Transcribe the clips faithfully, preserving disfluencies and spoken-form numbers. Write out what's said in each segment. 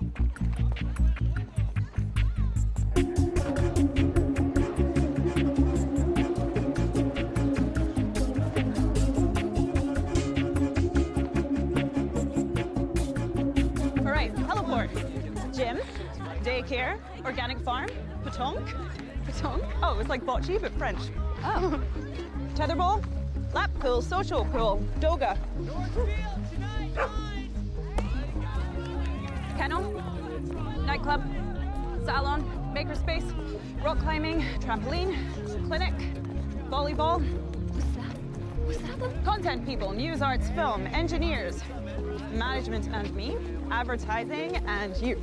All right, heliport, gym, daycare, organic farm, petanque. Petanque? Oh, it's like bocce, but French. Oh. Tetherball, lap pool, social pool, doga. Kennel, nightclub, salon, makerspace, rock climbing, trampoline, clinic, volleyball. What's that? What's that? Content people, news, arts, film, engineers, management and me, advertising and you.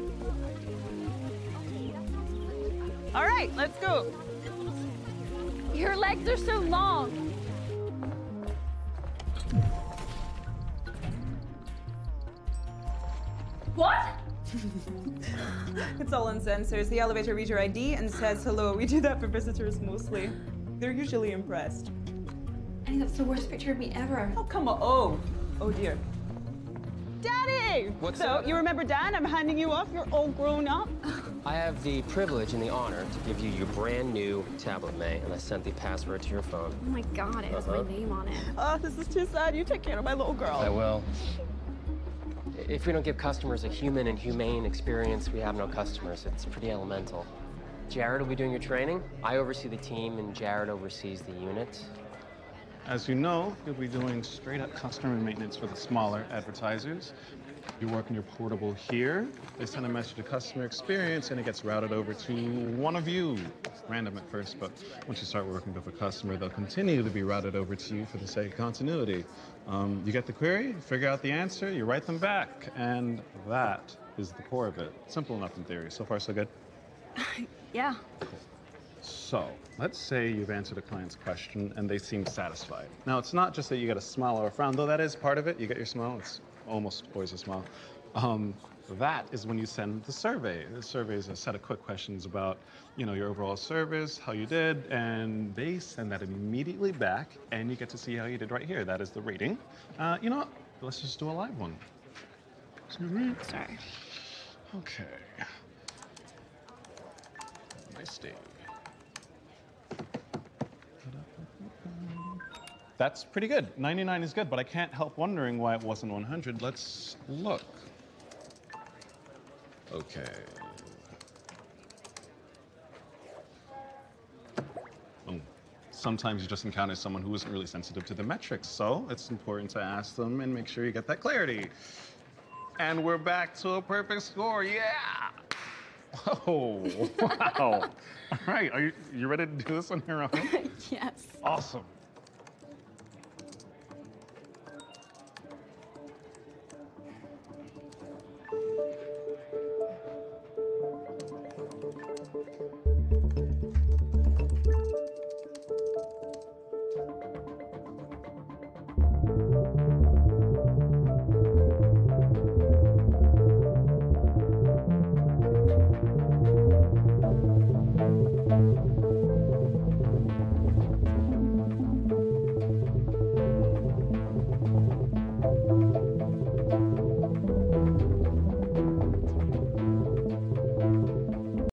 All right, let's go. Your legs are so long. What? It's all on sensors. The elevator reads your I D and says hello. We do that for visitors mostly. They're usually impressed. I think that's the worst picture of me ever. Oh, come on. Oh, oh dear. Daddy! What's so, up? you remember Dan? I'm handing you off. You're all grown up. I have the privilege and the honor to give you your brand new tablet, May, and I sent the password to your phone. Oh my God, it has Uh-huh. my name on it. Oh, this is too sad. You take care of my little girl. I will. If we don't give customers a human and humane experience, we have no customers. It's pretty elemental. Jared will be doing your training. I oversee the team, and Jared oversees the unit. As you know, you'll be doing straight-up customer maintenance for the smaller advertisers. You work on your portable here. They send a message to customer experience, and it gets routed over to one of you. It's random at first, but once you start working with a customer, they'll continue to be routed over to you for the sake of continuity. Um, you get the query, you figure out the answer, you write them back, and that is the core of it. Simple enough in theory. So far, so good? Yeah. So, let's say you've answered a client's question and they seem satisfied. Now, it's not just that you get a smile or a frown, though that is part of it. You get your smile, it's almost always a smile. Um, that is when you send the survey. The survey is a set of quick questions about, you know, your overall service, how you did, and they send that immediately back, and you get to see how you did right here. That is the rating. Uh, you know what? Let's just do a live one. Excuse me. Sorry. Okay. Nice day. That's pretty good. ninety-nine is good, but I can't help wondering why it wasn't one hundred. Let's look. Okay. Oh. Sometimes you just encounter someone who isn't really sensitive to the metrics, so it's important to ask them and make sure you get that clarity. And we're back to a perfect score, yeah! Oh, wow. All right, are you, you ready to do this on your own? Yes. Awesome.